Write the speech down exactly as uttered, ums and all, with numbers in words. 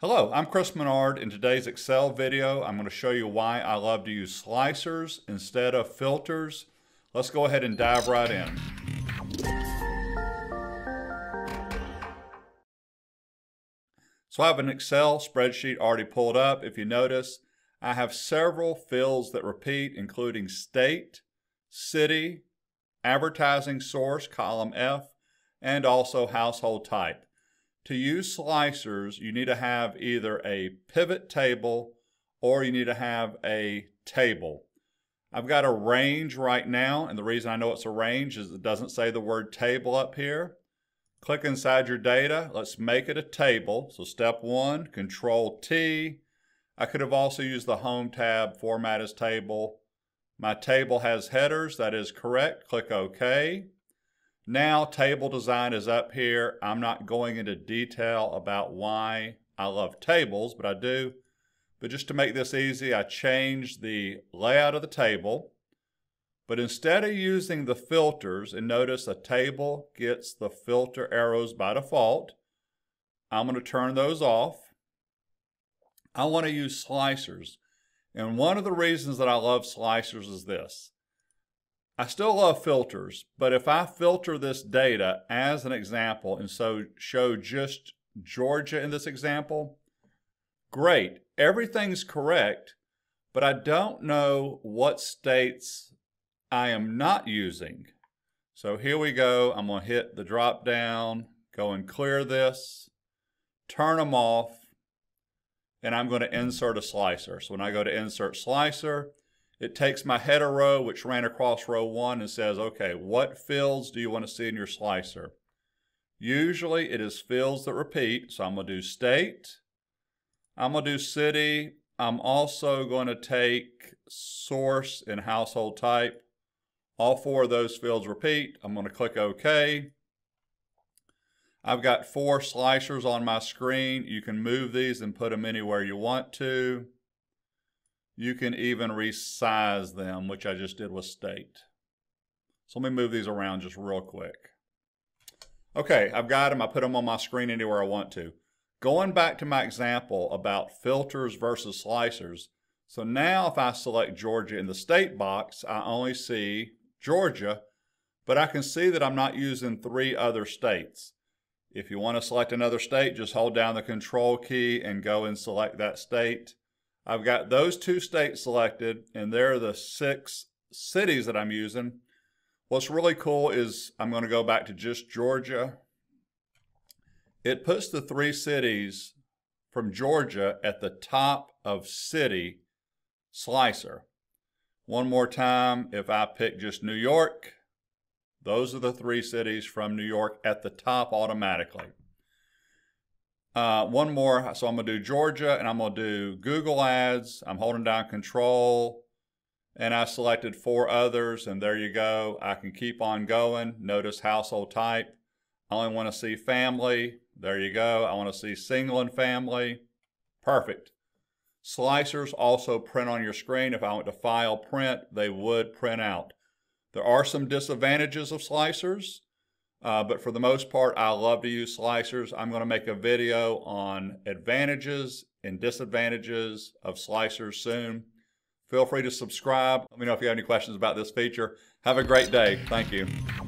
Hello, I'm Chris Menard. In today's Excel video, I'm going to show you why I love to use slicers instead of filters. Let's go ahead and dive right in. So I have an Excel spreadsheet already pulled up. If you notice, I have several fields that repeat, including state, city, advertising source, column F, and also household type. To use slicers, you need to have either a pivot table or you need to have a table. I've got a range right now, and the reason I know it's a range is it doesn't say the word table up here. Click inside your data. Let's make it a table. So step one, control T. I could have also used the Home tab, format as table. My table has headers. That is correct. Click OK. Now table design is up here. I'm not going into detail about why I love tables, but I do. But just to make this easy, I changed the layout of the table. But instead of using the filters, and notice a table gets the filter arrows by default, I'm going to turn those off. I want to use slicers. And one of the reasons that I love slicers is this. I still love filters, but if I filter this data as an example and so show just Georgia in this example, great, everything's correct, but I don't know what states I am not using. So here we go. I'm going to hit the drop down, go and clear this, turn them off, and I'm going to insert a slicer. So when I go to insert slicer, it takes my header row, which ran across row one, and says, okay, what fields do you want to see in your slicer? Usually it is fields that repeat, so I'm going to do state. I'm going to do city. I'm also going to take source and household type. All four of those fields repeat. I'm going to click OK. I've got four slicers on my screen. You can move these and put them anywhere you want to. You can even resize them, which I just did with state. So let me move these around just real quick. Okay, I've got them. I put them on my screen anywhere I want to. Going back to my example about filters versus slicers. So now if I select Georgia in the state box, I only see Georgia, but I can see that I'm not using three other states. If you want to select another state, just hold down the control key and go and select that state. I've got those two states selected, and they're the six cities that I'm using. What's really cool is I'm going to go back to just Georgia. It puts the three cities from Georgia at the top of city slicer. One more time, if I pick just New York, those are the three cities from New York at the top automatically. Uh, one more, so I'm going to do Georgia, and I'm going to do Google Ads. I'm holding down Control, and I selected four others, and there you go. I can keep on going. Notice household type. I only want to see family. There you go. I want to see single and family. Perfect. Slicers also print on your screen. If I went to File, Print, they would print out. There are some disadvantages of slicers. Uh, but for the most part, I love to use slicers. I'm going to make a video on advantages and disadvantages of slicers soon. Feel free to subscribe. Let me know if you have any questions about this feature. Have a great day. Thank you.